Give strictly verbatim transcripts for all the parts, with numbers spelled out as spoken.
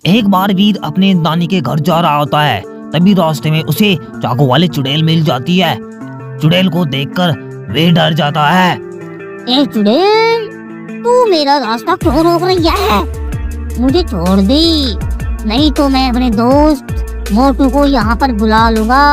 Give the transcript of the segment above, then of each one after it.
एक बार वीर अपने नानी के घर जा रहा होता है, तभी रास्ते में उसे चाकू वाली चुड़ैल मिल जाती है। चुड़ैल को देखकर वे डर जाता है। ए चुड़ैल, तू मेरा रास्ता क्यों रोक रही है? मुझे छोड़ दे, नहीं तो मैं अपने दोस्त मोटू को यहाँ पर बुला लूंगा।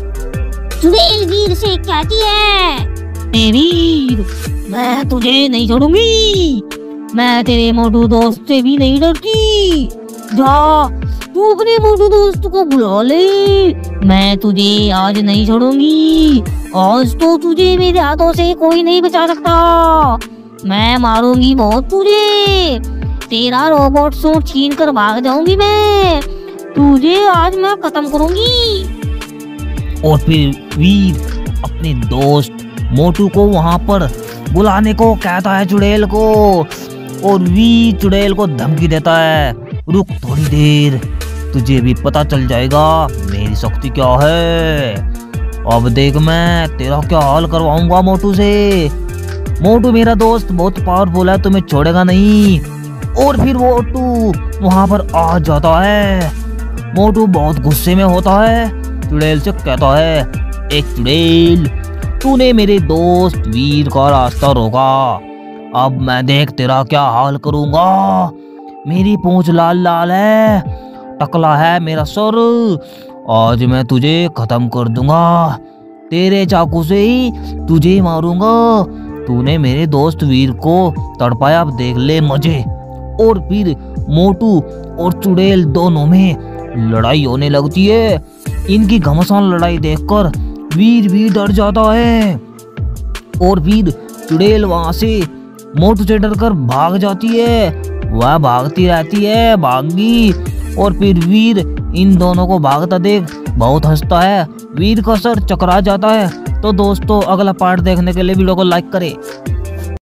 चुड़ैल वीर से कहती है, ए वीर, मैं तुझे नहीं छोड़ूंगी, मैं तेरे मोटू दोस्त से भी नहीं डरती। जा, तू अपने मोटू दोस्त को बुला ले, मैं तुझे आज नहीं छोड़ूंगी। आज तो तुझे मेरे हाथों से कोई नहीं बचा सकता, मैं मारूंगी बहुत तुझे, तेरा रोबोट सूट छीन कर भाग जाऊंगी मैं, तुझे आज मैं खत्म करूंगी। और फिर वीर अपने दोस्त मोटू को वहां पर बुलाने को कहता है चुड़ैल को, और वीर चुड़ैल को धमकी देता है, रुक थोड़ी देर, तुझे भी पता चल जाएगा मेरी शक्ति क्या है। अब देख मैं तेरा क्या हाल करवाऊंगा मोटू से। मोटू मेरा दोस्त बहुत पावरफुल है, तुम्हें छोड़ेगा नहीं। और फिर मोटू वहां पर आ जाता है। मोटू बहुत गुस्से में होता है, चुड़ैल से कहता है, एक चुड़ैल, तूने मेरे दोस्त वीर का रास्ता रोका, अब मैं देख तेरा क्या हाल करूंगा। मेरी पूंछ लाल लाल है, टकला है मेरा सर, आज मैं तुझे खत्म कर दूंगा, तेरे चाकू से ही तुझे मारूंगा। तूने मेरे दोस्त वीर को तड़पाया, अब देख ले मजे। और फिर मोटू और चुड़ैल दोनों में लड़ाई होने लगती है। इनकी घमासान लड़ाई देखकर वीर भी डर जाता है, और फिर चुड़ैल वहां से मोटू से डरकर भाग जाती है। वह भागती रहती है, भागी, और फिर वीर इन दोनों को भागता देख बहुत हंसता है, वीर का सर चकरा जाता है। तो दोस्तों, अगला पार्ट देखने के लिए वीडियो को लाइक करें।